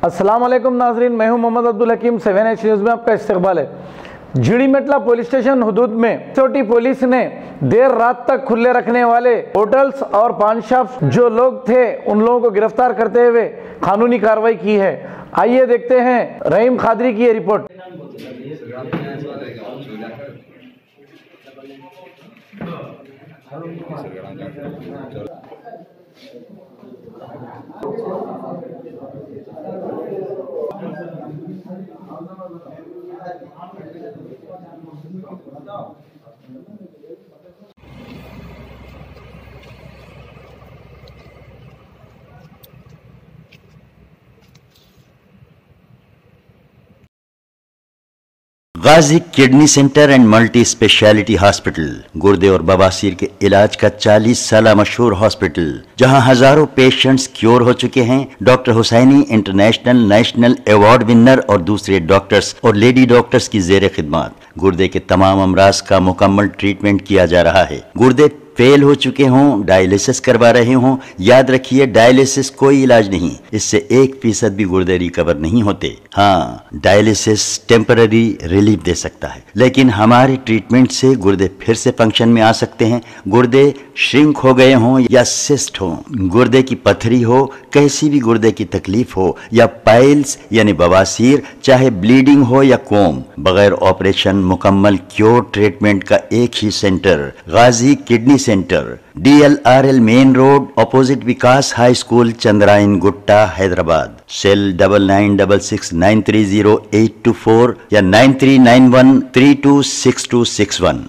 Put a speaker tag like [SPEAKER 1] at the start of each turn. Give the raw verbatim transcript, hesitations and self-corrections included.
[SPEAKER 1] अस्सलाम वालेकुम नाजरीन, मैं हूं Mohammed Abdul Hakeem. Seven H news में आपका इस्तकबाल है। झिड़ीमेटला पुलिस स्टेशन हुदूद में छोटी पुलिस ने देर रात तक खुले रखने वाले होटल्स और पान शॉप जो लोग थे उन लोगों को गिरफ्तार करते हुए कानूनी कार्रवाई की है। आइए देखते हैं रहीम खादरी की ये रिपोर्ट।
[SPEAKER 2] Ghazi kidney centre and multi speciality hospital गुर्दे और बवासीर के इलाज का चालीस साल मशहूर हॉस्पिटल, जहां हजारों पेशेंट्स क्योर हो चुके हैं। Doctor Husaini international national award winner और दूसरे डॉक्टर्स और लेडी डॉक्टर्स की जेर खिदमत गुर्दे के तमाम अमराज का मुकम्मल ट्रीटमेंट किया जा रहा है। गुर्दे फेल हो चुके हों, डायलिसिस करवा रहे हों, याद रखिए डायलिसिस कोई इलाज नहीं, इससे एक फीसद भी गुर्दे रिकवर नहीं होते। हाँ, डायलिसिस टेम्पररी रिलीफ दे सकता है, लेकिन हमारे ट्रीटमेंट से गुर्दे फिर से फंक्शन में आ सकते हैं। गुर्दे श्रिंक हो गए हों या सिस्ट हो, गुर्दे की पथरी हो, कैसी भी गुर्दे की तकलीफ हो या पाइल्स यानी बवासीर, चाहे ब्लीडिंग हो या कोम, बगैर ऑपरेशन मुकम्मल क्योर ट्रीटमेंट का एक ही centre Ghazi kidney centre, D L R L main road, opposite Vikas high school, Chandrayan Gutta, Hyderabad. Cell double nine double six nine three zero eight two four या nine three nine one three two six two six one.